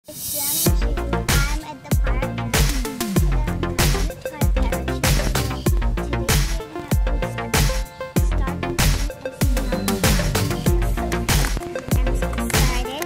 It's Jem. I'm at the park. With my parents. Today we're gonna start and see how I'm so excited.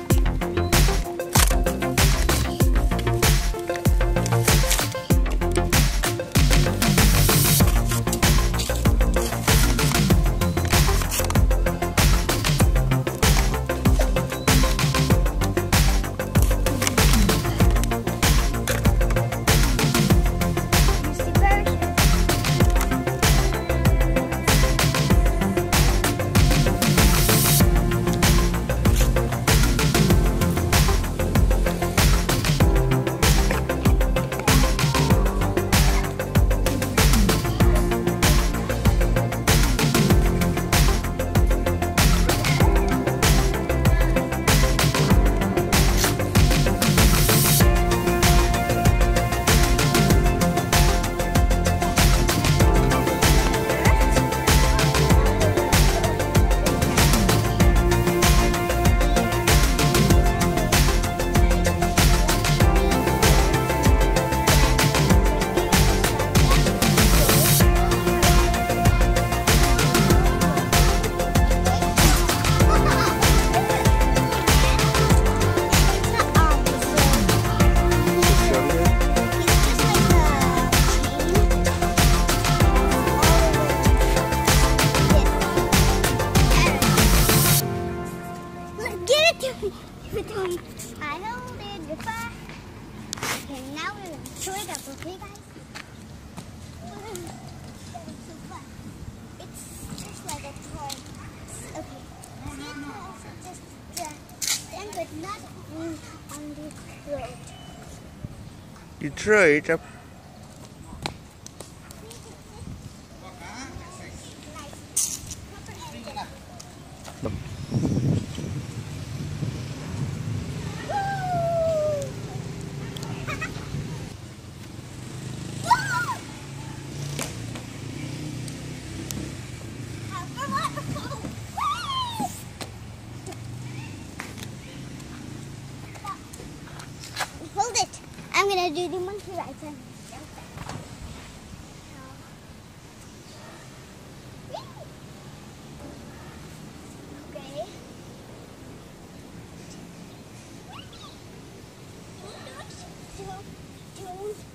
I hold it before. Okay, now we're going to show it up, okay guys? It's just like a toy. Okay. Just stand but not on the road. You throw it up. Hold it. I'm gonna do the monkey rides. Okay. Don't